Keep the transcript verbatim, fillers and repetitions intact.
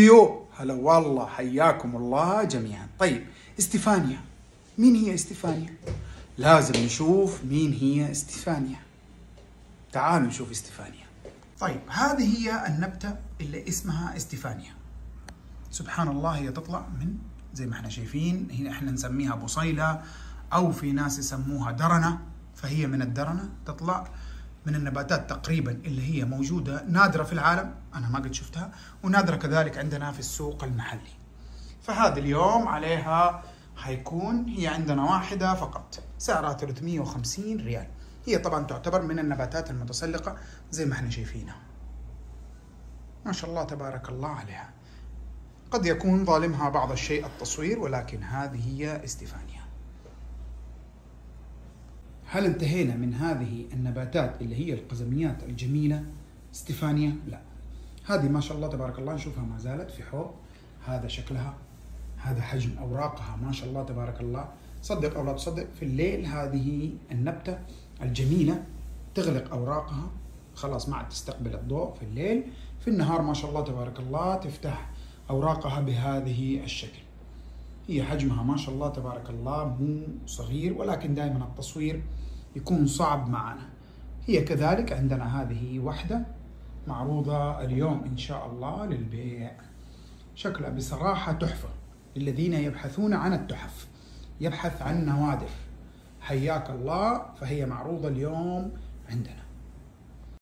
فيديو. هلا والله، حياكم الله جميعا. طيب استفانيا، مين هي استفانيا؟ لازم نشوف مين هي استفانيا. تعالوا نشوف استفانيا. طيب هذه هي النبتة اللي اسمها استفانيا. سبحان الله، هي تطلع من زي ما احنا شايفين، هنا احنا نسميها بصيلة او في ناس يسموها درنة، فهي من الدرنة، تطلع من النباتات تقريبا اللي هي موجودة نادرة في العالم، أنا ما قد شفتها، ونادرة كذلك عندنا في السوق المحلي. فهذا اليوم عليها حيكون هي عندنا واحدة فقط، سعرها ثلاثمئة وخمسين ريال. هي طبعا تعتبر من النباتات المتسلقة زي ما احنا شايفينها. ما شاء الله تبارك الله عليها. قد يكون ظالمها بعض الشيء التصوير، ولكن هذه هي استفانيا. هل انتهينا من هذه النباتات اللي هي القزميات الجميلة استفانيا؟ لا، هذه ما شاء الله تبارك الله نشوفها ما زالت في حوض. هذا شكلها، هذا حجم أوراقها ما شاء الله تبارك الله. صدق أو لا تصدق، في الليل هذه النبتة الجميلة تغلق أوراقها، خلاص ما عاد تستقبل الضوء في الليل. في النهار ما شاء الله تبارك الله تفتح أوراقها بهذه الشكل. هي حجمها ما شاء الله تبارك الله مو صغير، ولكن دائما التصوير يكون صعب معنا. هي كذلك عندنا هذه واحدة معروضة اليوم إن شاء الله للبيع. شكلها بصراحة تحفة. للذين يبحثون عن التحف، يبحث عن نوادر، حياك الله، فهي معروضة اليوم عندنا.